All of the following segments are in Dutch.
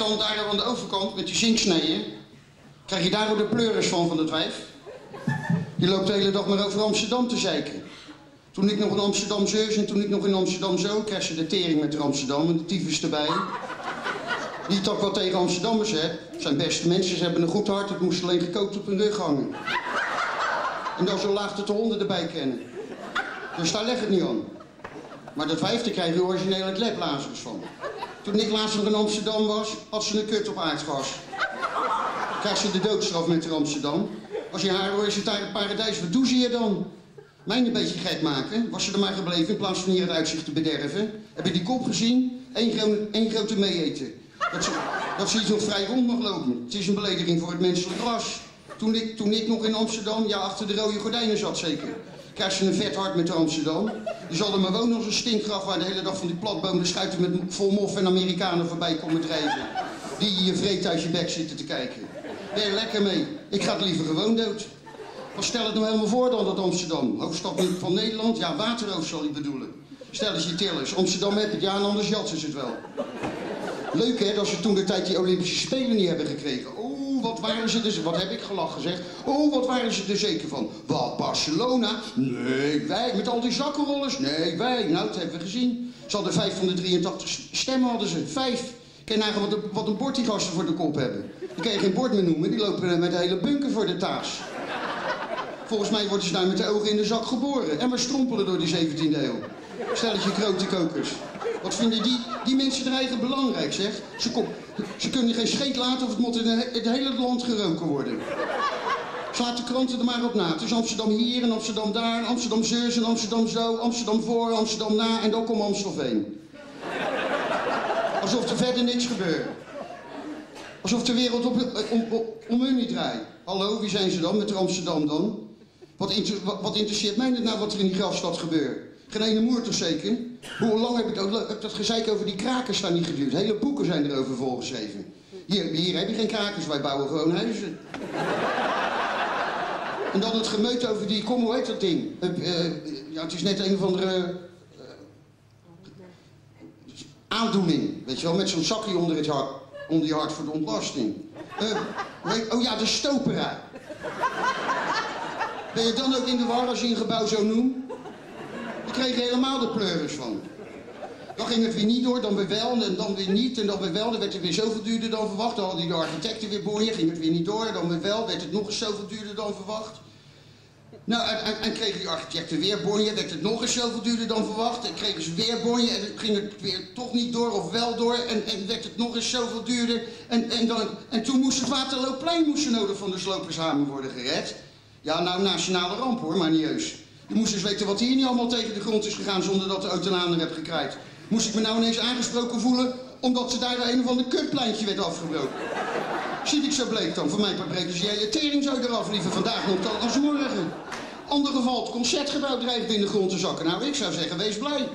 dan daar aan de overkant met die zinksneden, krijg je daar ook de pleuris van het wijf. Die loopt de hele dag maar over Amsterdam te zeiken. Toen ik nog in Amsterdam zus en toen ik nog in Amsterdam zo, kreeg ze de tering met Amsterdam en de tyfus erbij. Die toch wel tegen Amsterdammers, hè. Zijn beste mensen, ze hebben een goed hart, het moest alleen gekookt op hun rug hangen. En dan zo laag dat de honden erbij kennen. Dus daar leg het niet aan. Maar dat vijfde krijg je origineel het leplazers van. Toen ik laatst nog in Amsterdam was, had ze een kut op aardgas. Dan krijgt ze de doodstraf met Amsterdam. Als je haar is het daar het paradijs, wat doe ze je dan? Mij een beetje gek maken, was ze er maar gebleven in plaats van hier het uitzicht te bederven. Heb je die kop gezien? Eén grote meeeten. Dat ze iets nog vrij rond mag lopen. Het is een belediging voor het menselijk ras. Toen ik nog in Amsterdam, ja, achter de rode gordijnen zat zeker. Krijgt ze een vet hart met Amsterdam. Die zal er maar wonen als een stinkgraf waar de hele dag van die platboom de schuiten met vol mof en Amerikanen voorbij komen drijven. Die je vreet uit je bek zitten te kijken. Ben je lekker mee? Ik ga het liever gewoon dood. Maar stel het nou helemaal voor dan dat Amsterdam. Hoofdstad van Nederland? Ja, Waterhoofd zal ik bedoelen. Stel eens je tillers. Amsterdam heb het, ja, en anders jatsen ze het wel. Leuk hè, dat ze toen de tijd die Olympische Spelen niet hebben gekregen. Oh, wat waren ze er... Wat heb ik gelachen zeg. Oh, wat waren ze er zeker van. Wat, Barcelona? Nee, wij. Met al die zakkenrollers? Nee, wij. Nou, dat hebben we gezien. Ze hadden 5 van de 83 stemmen hadden ze. 5. Kijk nagaan wat een bord die gasten voor de kop hebben. Die kan je geen bord meer noemen. Die lopen met de hele bunker voor de taas. Volgens mij worden ze daar met de ogen in de zak geboren. En maar strompelen door die 17e eeuw. Stelletje grote kokers. Wat vinden die mensen er eigenlijk belangrijk, zeg? Ze kunnen geen scheet laten of het moet in het hele land geroken worden. Slaat de kranten er maar op na. Het is Amsterdam hier en Amsterdam daar, en Amsterdam zus en Amsterdam zo, Amsterdam voor, Amsterdam na en dan komt Amstelveen. Alsof er verder niks gebeurt. Alsof de wereld om hun niet draait. Hallo, wie zijn ze dan met Amsterdam dan? Wat interesseert mij net nou wat er in die grafstad gebeurt? Geen ene moer toch zeker? Hoe lang heb ik dat gezeik over die krakers daar niet geduurd? Hele boeken zijn erover volgeschreven. Hier heb je geen krakers, wij bouwen gewoon huizen. En dan het gemeut over die, kom hoe heet dat ding? Ja, het is net een of andere aandoening, weet je wel, met zo'n zakje onder je hart voor de ontlasting. Oh ja, de stoperaar. Ben je dan ook in de war als je een gebouw zo noemt? Daar kreeg je helemaal de pleuris van. Dan ging het weer niet door, dan weer wel, en dan weer niet, en dan weer wel. Dan werd het weer zoveel duurder dan verwacht. Dan hadden die de architecten weer bonje, ging het weer niet door, dan weer wel. Werd het nog eens zoveel duurder dan verwacht. Nou, en kregen die architecten weer bonje, werd het nog eens zoveel duurder dan verwacht. En kregen ze weer bonje, en ging het weer toch niet door of wel door. En werd het nog eens zoveel duurder. En toen moest het Waterlooplein nodig van de slopershamer worden gered. Ja, nou, nationale ramp hoor, maar niet heus. Je moest eens weten wat hier niet allemaal tegen de grond is gegaan zonder dat de autolaan heb gekraaid. Moest ik me nou ineens aangesproken voelen omdat ze daar een of ander kutpleintje werd afgebroken. Ziet ik zo bleek dan, voor mij breken ze je tering zo eraf, liever vandaag nog dan als morgen. Ander geval, het concertgebouw dreigt in de grond te zakken. Nou, ik zou zeggen, wees blij.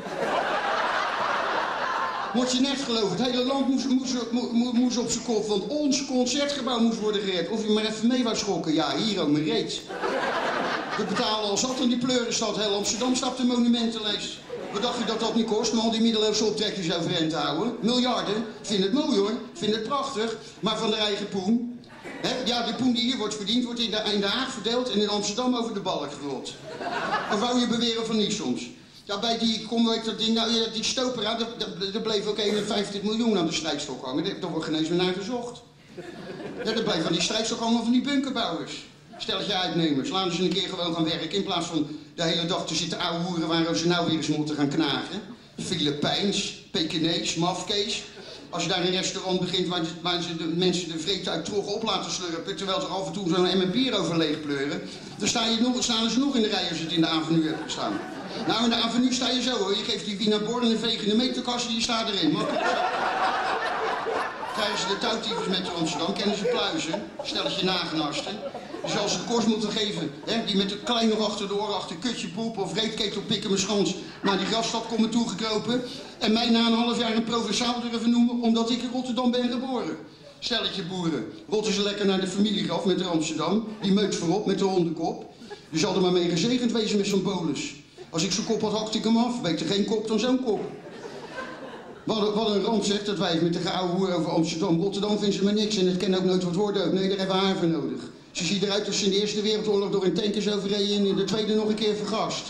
Moet je net geloven, het hele land moest op zijn kop, want ons concertgebouw moest worden gered. Of je maar even mee wou schokken, ja, hier ook mijn reet. We betalen al zat aan die pleurenstad, heel Amsterdam staat de monumentenlijst. Wat dacht je dat dat niet kost, om al die middeleeuwse optrekkers overeind te houden? Miljarden. Ik vind het mooi hoor, ik vind het prachtig, maar van de eigen poen. Ja, de poen die hier wordt verdiend, wordt in de Haag verdeeld en in Amsterdam over de balk gerold. Of wou je beweren van niet soms? Ja, bij die, dat ding, nou, die stopera, er bleef ook 51 miljoen aan de strijkstok hangen. Daar wordt geen eens meer naar gezocht. Ja, er bleef aan die strijkstok hangen van die bunkerbouwers. Stelletje uitnemers, laten ze een keer gewoon gaan werken in plaats van de hele dag te zitten ouwe hoeren waar ze nou weer eens moeten gaan knagen. Filipijns, Pekinees, Mafkees. Als je daar een restaurant begint waar ze de mensen de vreet uit trog op laten slurpen, terwijl ze af en toe zo'n emmer bier over leeg pleuren, dan staan ze nog in de rij als je het in de avenue hebt gestaan. Nou, in de avenue sta je zo hoor, je geeft die Wiener Born een veeg in de meterkast die staat erin. Makkelijk zo. Krijgen ze de touwtyfus met Amsterdam, kennen ze pluizen, stelletje nagenasten. Dus als ze de kost moeten geven, hè, die met de klein nog achter de oren, achter kutje poep of reetketel pikken mijn schans naar die grafstad komen toegekropen. En mij na een half jaar een provinciaal durven noemen omdat ik in Rotterdam ben geboren. Stelletje boeren, rotten ze lekker naar de familiegraf met de Amsterdam, die meut voorop met de hondenkop. Je zal er maar mee gezegend wezen met zo'n bolus. Als ik zo'n kop had, hakte ik hem af. Beter geen kop dan zo'n kop. Wat een ramp zegt dat wijf met de geouwe hoer over Amsterdam. Rotterdam vindt ze maar niks en het kan ook nooit wat worden ook. Nee, daar hebben we haar voor nodig. Ze ziet eruit als ze in de Eerste Wereldoorlog door een tank is overreden en in de Tweede nog een keer vergast.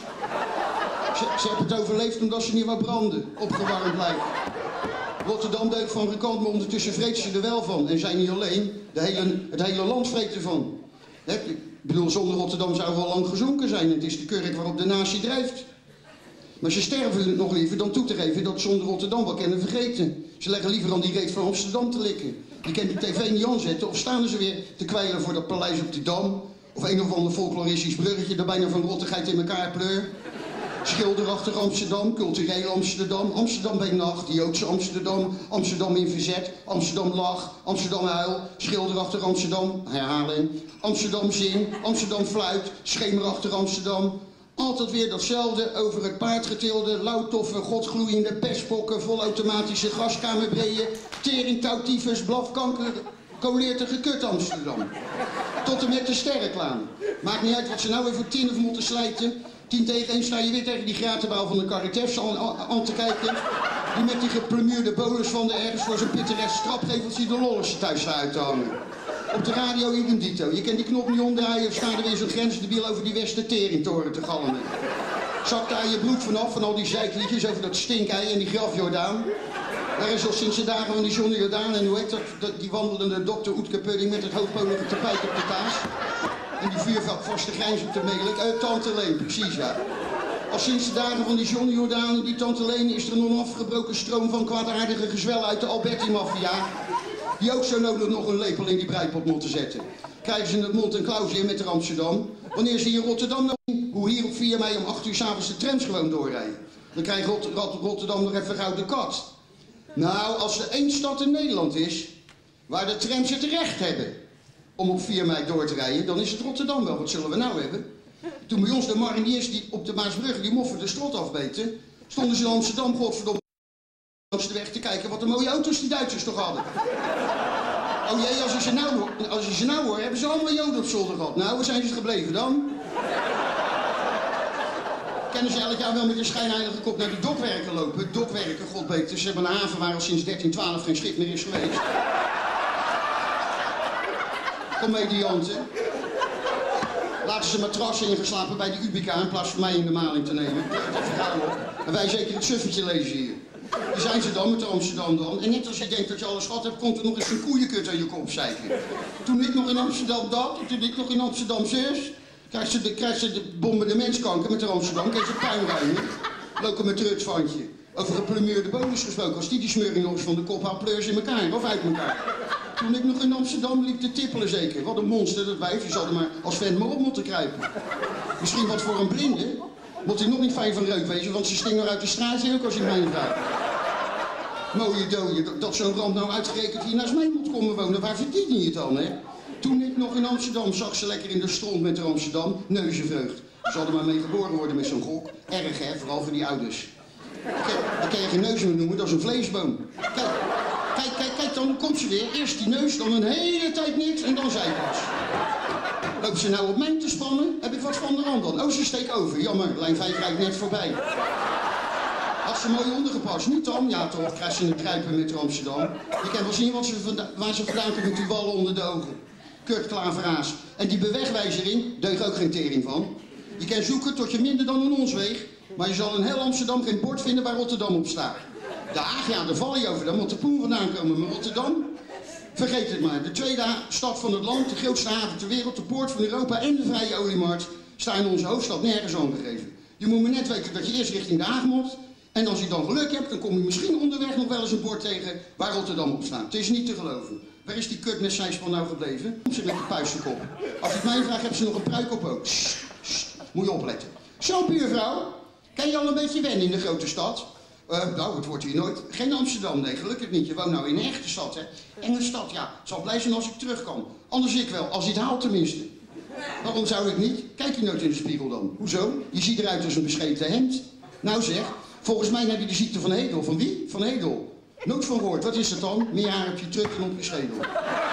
Ze heeft het overleefd omdat ze niet wou branden, opgewarmd blijft. Rotterdam deugt van rekant, maar ondertussen vreet ze er wel van. En zij niet alleen, het hele land vreet ervan. Ik bedoel, zonder Rotterdam zou wel lang gezonken zijn. Het is de kurk waarop de natie drijft. Maar ze sterven nog liever dan toe te geven dat zonder Rotterdam wel kennen vergeten. Ze leggen liever aan die reet van Amsterdam te likken. Je kan die tv niet aanzetten of staan ze weer te kwijlen voor dat paleis op de Dam. Of een of ander folkloristisch bruggetje dat bijna van rottigheid in elkaar pleur. Schilderachtig Amsterdam, cultureel Amsterdam, Amsterdam bij nacht, Joodse Amsterdam, Amsterdam in verzet, Amsterdam lach, Amsterdam huil, schilderachtig Amsterdam, herhaling, Amsterdam zing, Amsterdam fluit, schemerachtig Amsterdam. Altijd weer datzelfde over het paardgetilde, lauwtoffe, godgloeiende pestpokken, volautomatische gaskamerbreeën, teringtouwtyfus, blafkanker, koleertige kut Amsterdam. Tot en met de sterreclame. Maakt niet uit wat ze nou weer voor tien of moeten slijten. 10 tegen 1 sta je weer tegen die gratenbouw van de Caritas aan te kijken. Die met die geplumeerde bolus van de ergens voor zijn pittoresk strapgeveltje de lollersen thuis staan uit te hangen. Op de radio idem dito. Je kan die knop niet omdraaien of staan er weer zo'n grensdebiel over die Westerteringtoren te galmen. Zakt daar je broek vanaf van al die zeikliedjes over dat stinkei en die grafjordaan. Daar is al sinds de dagen van die Johnny Jordaan en hoe heet dat, die wandelende dokter Oetke Pudding met het hoogpolige tapijt op de kaas. En die vuurvaste grijns op de melik. Tante Leen, precies ja. Al sinds de dagen van die Johnny Jordaan en die Tante Leen is er een onafgebroken stroom van kwaadaardige gezwel uit de Alberti-maffia. Die ook zo nodig nog een lepel in die breipot moeten zetten. Krijgen ze het mond en klauwzeer met de Amsterdam. Wanneer ze hier in Rotterdam nog zien hoe hier op 4 mei om 8 uur 's avonds de trams gewoon doorrijden. Dan krijgt Rotterdam nog even gauw de kat. Nou, als er één stad in Nederland is waar de trams het recht hebben om op 4 mei door te rijden, dan is het Rotterdam wel. Wat zullen we nou hebben? Toen bij ons de mariniers die op de Maasbrug die moffen de strot afbeten, stonden ze in Amsterdam godverdomme langs de weg te kijken wat de mooie auto's die Duitsers toch hadden. Oh jee, als je ze nou hoort, hebben ze allemaal Joden op zolder gehad. Nou, waar zijn ze gebleven dan? Kennen ze elk jaar wel met een schijnheilige kop naar de dokwerken lopen? Dokwerken, godbeter, ze hebben een haven waar al sinds 1312 geen schip meer is geweest. Comedianten. Laten ze matrassen ingeslapen bij de Ubica in plaats van mij in de maling te nemen. En wij zeker het suffetje lezen hier. Die zijn ze dan met de Amsterdam dan. En net als je denkt dat je alles gehad hebt, komt er nog eens een koeienkut aan je kop zeiken. Toen ik nog in Amsterdam dat, en toen ik nog in Amsterdam zus, krijgt ze de bombardamentskanker met de Amsterdam, krijgt ze puinruiming. Lopen met trutsvandje. Over geplumeerde bonus gesproken, als die smeuring nog eens van de kop haalt, pleurs in elkaar of uit elkaar. Toen ik nog in Amsterdam liep te tippelen zeker. Wat een monster dat wijf, je zal er maar als vent maar op moeten kruipen. Misschien wat voor een blinde. Moet hij nog niet fijn van reuk wezen, want ze sting er uit de straat ook als je mij vraagt. Mooie dooie, dat zo'n ramp nou uitgerekend hier naast mij moet komen wonen, waar verdien je het dan, hè? Toen ik nog in Amsterdam zag ze lekker in de stront met de Amsterdam, neuzenvreugd. Ze hadden maar mee geboren worden met zo'n gok. Erg hè, vooral voor die ouders. Dat kan je geen neus meer noemen, dat is een vleesboom. Kijk, dan komt ze weer. Eerst die neus, dan een hele tijd niks en dan zij pas. Lopen ze nou op mij te spannen? Heb ik wat van de hand dan? Oh, ze steekt over. Jammer, lijn 5 rijdt net voorbij. Had ze mooi ondergepast. Niet dan? Ja toch, krijgt ze een kruipen met de Amsterdam. Je kan wel zien waar ze vandaan komt met die wallen onder de ogen. Kurt Klaveraas. En die bewegwijzering deugt ook geen tering van. Je kan zoeken tot je minder dan een ons weegt. Maar je zal in heel Amsterdam geen bord vinden waar Rotterdam op staat. De Haag, ja, daar val je over. Daar moet de poen vandaan komen. Maar Rotterdam? Vergeet het maar. De tweede stad van het land, de grootste haven ter wereld, de poort van Europa en de vrije oliemarkt staan in onze hoofdstad nergens aangegeven. Je moet maar net weten dat je eerst richting de Haag moet. En als je dan geluk hebt, dan kom je misschien onderweg nog wel eens een bord tegen waar Rotterdam op staat. Het is niet te geloven. Waar is die kut met zijspan nou gebleven? Ze met de puistenkop. Als je het mij vraagt, heb ze nog een pruik op ook. Moet je opletten. Zo, buurvrouw. Kan je al een beetje wennen in de grote stad? Nou, het wordt hier nooit. Geen Amsterdam, nee, gelukkig niet. Je woont nou in een echte stad, hè. Enge stad, ja. Het zal blij zijn als ik terug kan. Anders ik wel, als hij het haalt tenminste. Waarom zou ik niet? Kijk je nooit in de spiegel dan. Hoezo? Je ziet eruit als een bescheten hemd. Nou zeg, volgens mij heb je de ziekte van Hedel. Van wie? Van Hedel. Nooit van gehoord. Wat is dat dan? Meer haar op je terug dan op je schedel.